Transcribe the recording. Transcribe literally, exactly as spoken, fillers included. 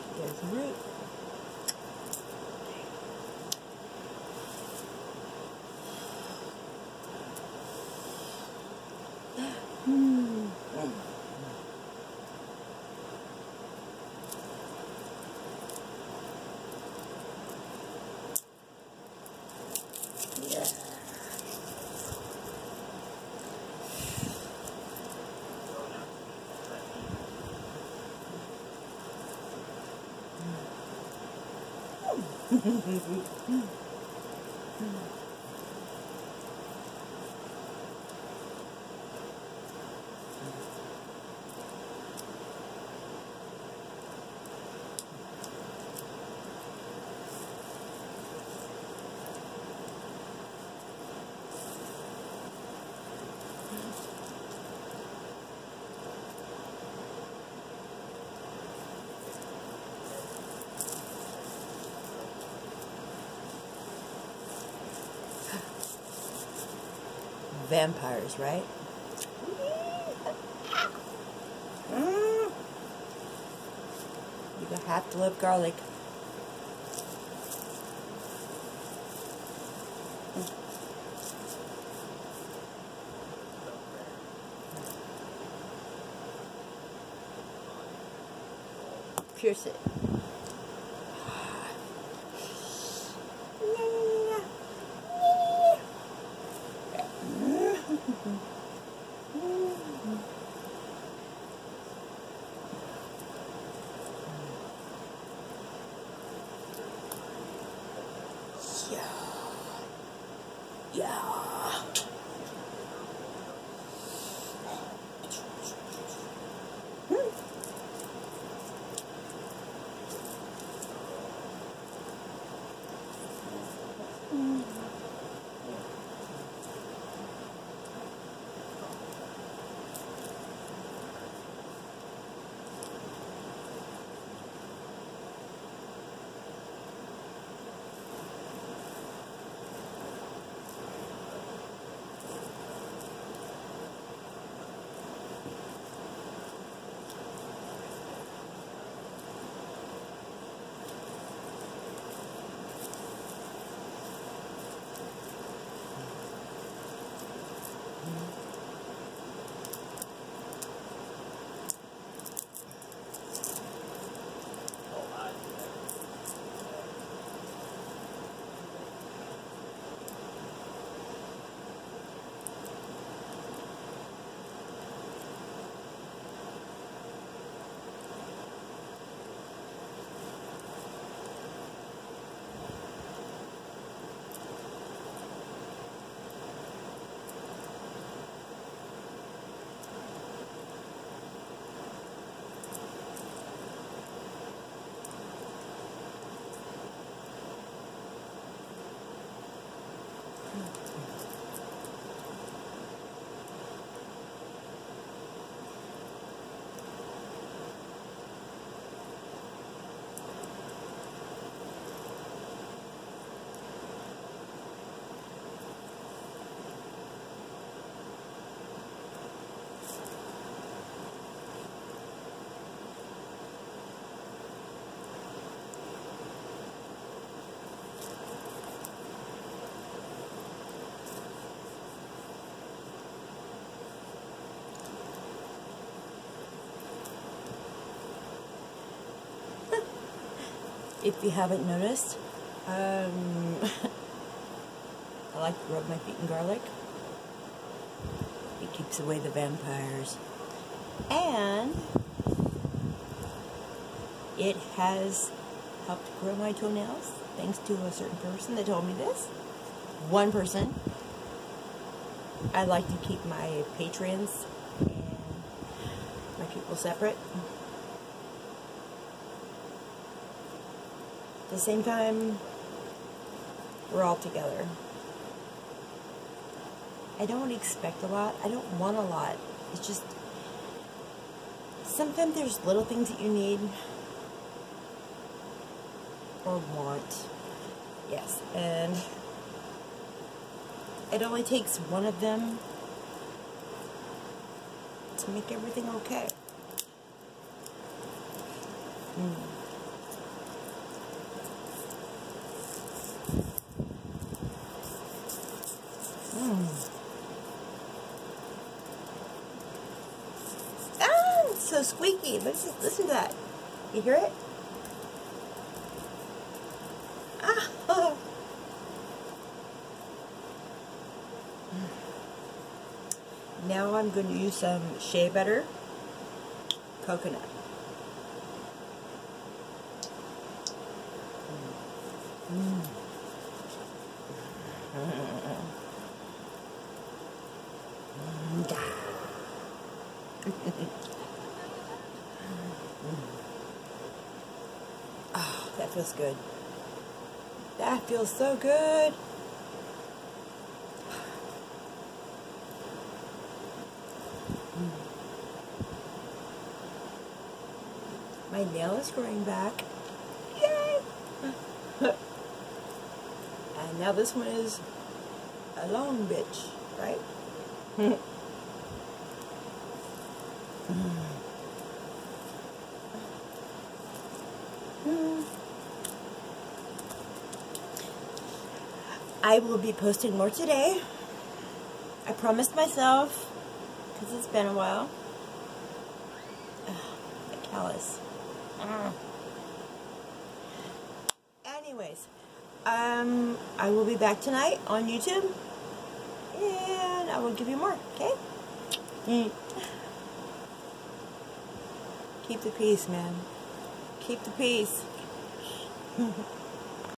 There's the root. Mm. Yeah. Vampires, right? Mm. You have to love garlic. Pierce it. Yeah. Yeah. If you haven't noticed, um, I like to rub my feet in garlic. It keeps away the vampires. And it has helped grow my toenails, thanks to a certain person that told me this. One person. I like to keep my patrons and my people separate. At the same time, we're all together. I don't expect a lot. I don't want a lot. It's just, sometimes there's little things that you need or want. Yes, and it only takes one of them to make everything okay. Mm. listen, listen to that. You hear it? Ah! Now I'm going to use some shea butter, coconut. Mm. Oh, that feels good. That feels so good. My nail is growing back. Yay! And now this one is a long bitch, right? I will be posting more today. I promised myself, because it's been a while. Ugh, the callus. Ugh. Anyways, um, I will be back tonight on YouTube, and I will give you more, okay? Mm. Keep the peace, man. Keep the peace.